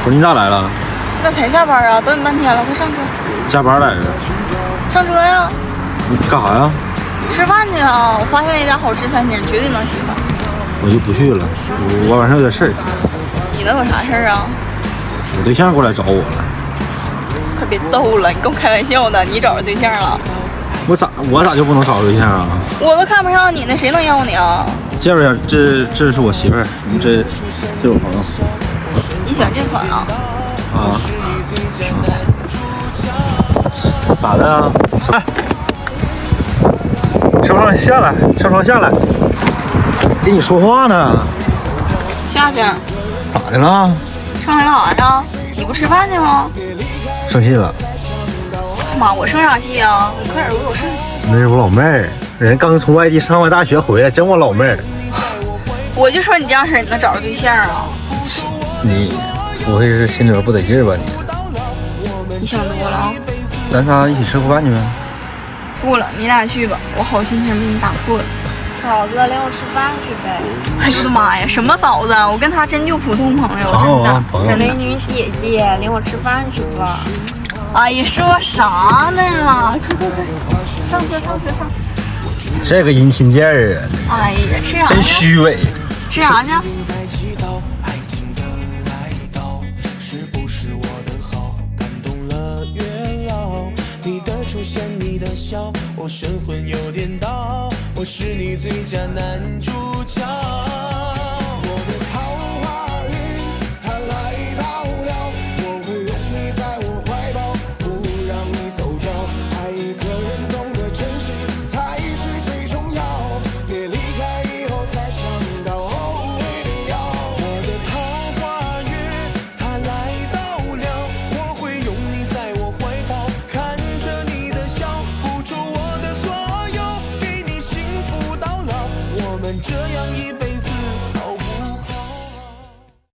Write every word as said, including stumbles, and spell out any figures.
不是你咋来了？ 那才下班啊，等你半天了，快上车。 加班来着？ 上车呀！ 你干啥呀？ 吃饭去啊！我发现了一家好吃餐厅，绝对能喜欢。 我就不去了，我我晚上有点事儿。 你能有啥事儿啊？ 我对象过来找我了。 快别逗了，你跟我开玩笑呢？你找着对象了？ 我咋我咋就不能找对象啊？ 我都看不上你呢，谁能要你啊？ 介绍一下，这这是我媳妇儿，这这是我朋友。 你喜欢这款啊？ 啊？咋的啊？哎，车窗下来，车窗下来，跟你说话呢。 下去。 咋的了？ 上来干啥呀？你不吃饭去吗？ 生气了？ 他妈，我生啥气啊？你快点，我有事。 那是我老妹儿，人刚从外地上完大学回来，真我老妹儿。 我就说你这样式儿，你能找着对象啊？ 你不会是心里边不得劲儿吧你？ 你想多了啊！ 咱仨一起吃个饭去呗？ 不了，你俩去吧，我好心情被你打破了。 嫂子，领我吃饭去呗！ 哎呦我的妈呀，什么嫂子？我跟她真就普通朋友，真的，真的。 美女姐姐，领我吃饭去吧！ 哎呀，说啥呢？快快快，上车上车上！ 这个殷勤劲儿啊！ 哎呀，吃啥？ 真虚伪。 吃啥去？ 我神魂有颠倒，我是你最佳男主角。我的桃花运它来到了，我会拥你在我怀抱，不让你走掉。爱一个人懂得珍惜才是最重要，别离开以后才想到哦一定要。我的桃花运它来到了，我会拥你在我怀抱，看着你的笑，付出我。所有给你幸福到老，我们这样一辈